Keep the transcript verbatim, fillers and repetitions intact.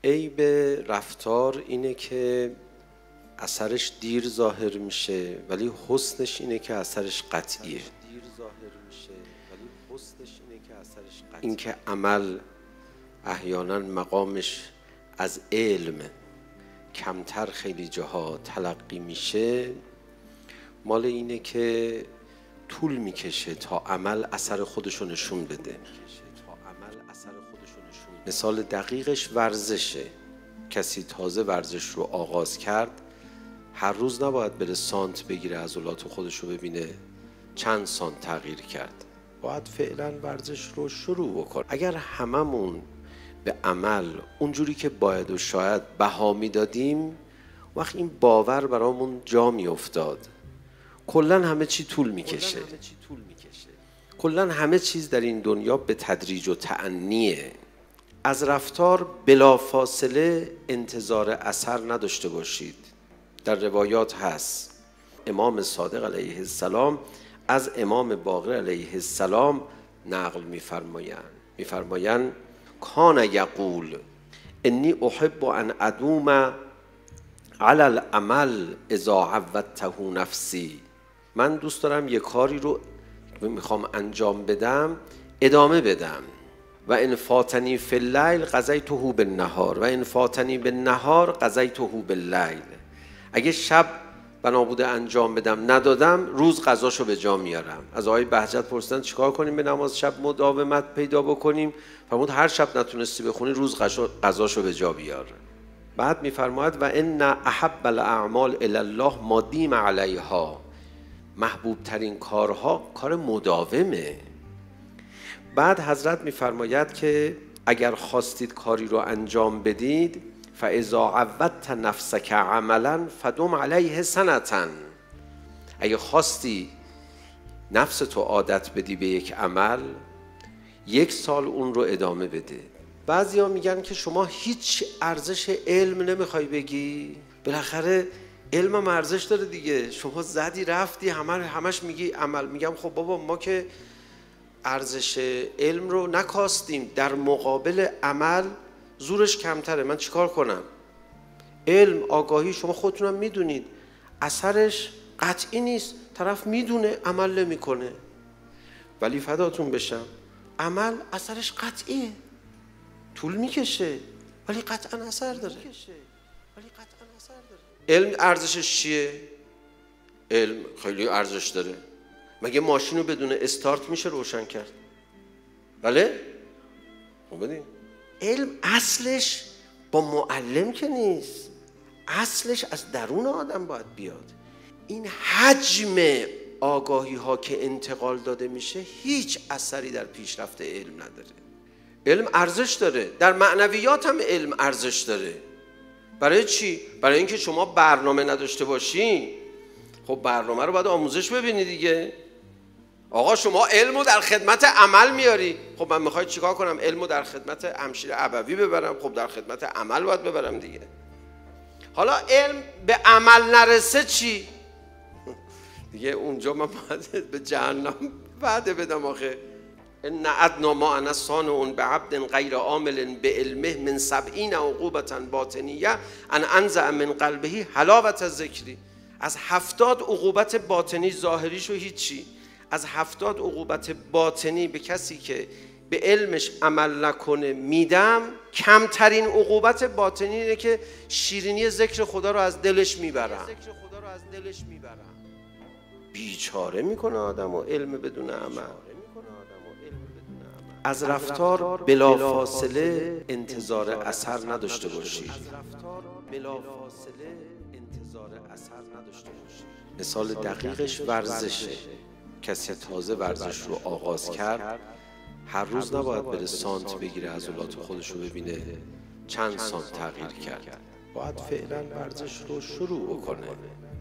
عیب رفتار اینه که اثرش دیر ظاهر میشه، ولی حسنش اینه که اثرش قطعیه. این که عمل احیانا مقامش از علم کمتر خیلی جاها تلقی میشه، مال اینه که طول میکشه تا عمل اثر خودشو نشون بده. مثال دقیقش ورزشه. کسی تازه ورزش رو آغاز کرد، هر روز نباید بره سانت بگیره عضلات خودش رو ببینه چند سانت تغییر کرد. باید فعلا ورزش رو شروع بکن. اگر هممون به عمل اونجوری که باید و شاید بها میدادیم، وقت این باور برامون جا می افتاد. کلن همه چی طول میکشه. کلن همه چیز در این دنیا به تدریج و تأنیه. از رفتار بلافاصله انتظار اثر نداشته باشید. در روایات هست امام صادق علیه السلام از امام باقر علیه السلام نقل می‌فرمایند می‌فرمایند کان یقول انی احب ان ادوم علی العمل اذا عودته نفسی. من دوست دارم یک کاری رو میخوام انجام بدم ادامه بدم. و ان فاتنی فی اللیل قضیته بالنهار و ان فاتنی بالنهار قضیته باللیل. اگه شب بنا بوده انجام بدم ندادم، روز قضاشو به جا میارم. از آقای بهجت پرسیدن چیکار کنیم به نماز شب مداومت پیدا بکنیم؟ فرمود هر شب نتونستی بخونی روز قضاشو به جا بیار. بعد میفرماید و ان احب الاعمال الی الله ما دیم علیها. محبوب ترین کارها کار مداومه. بعد حضرت میفرماید که اگر خواستید کاری رو انجام بدید فاذا عودت نفسک عملا فدم علیه سنة. اگه خواستی نفس تو عادت بدی به یک عمل، یک سال اون رو ادامه بده. بعضیا میگن که شما هیچ ارزش علم نمیخوای بگی؟ بالاخره علم هم ارزش داره دیگه. شما زدی رفتی همه همش میگی عمل. میگم خب بابا ما که ارزش علم رو نکاستیم، در مقابل عمل زورش کمتره. من چیکار کنم؟ علم، آگاهی، شما خودتونم میدونید اثرش قطعی نیست. طرف میدونه عمل نمیکنه، ولی فداتون بشم عمل اثرش قطعیه. طول میکشه ولی قطعا اثر داره. علم ارزشش چیه؟ علم خیلی ارزش داره. مگه ماشین رو بدون استارت میشه روشن کرد؟ بله؟ خب بدین. علم اصلش با معلم که نیست، اصلش از درون آدم باید بیاد. این حجم آگاهی ها که انتقال داده میشه هیچ اثری در پیشرفت علم نداره. علم ارزش داره، در معنویات هم علم ارزش داره. برای چی؟ برای اینکه شما برنامه نداشته باشین. خب برنامه رو باید آموزش ببینی دیگه. آقا شما علمو در خدمت عمل میاری. خب من میخوای چیکار کنم؟ علمو در خدمت همشیر ابوی ببرم؟ خب در خدمت عمل باید ببرم دیگه. حالا علم به عمل نرسه چی؟ دیگه اونجا من باید به جهنم وعده بدم آخه. ان ادنا ما انا صانع بعبد غیر عامل بعلمه من سبعین عقوبة باطنیه ان انزع من قلبه حلاوة ذکری. از هفتاد عقوبت باطنی ظاهریشو هیچی، از هفتاد عقوبت باطنی به کسی که به علمش عمل نکنه میدم. کمترین عقوبت باطنی اینه که شیرینی ذکر خدا رو از دلش میبرم. بیچاره میکنه آدم و علم بدون عمل. از رفتار بلافاصله انتظار اثر نداشته باشید. مثال دقیقش ورزشه. کسی تازه ورزش رو آغاز کرد، هر روز نباید بره سانت بگیره عضلات خودش رو ببینه چند سانت تغییر کرد. باید فعلا ورزش رو شروع بکنه.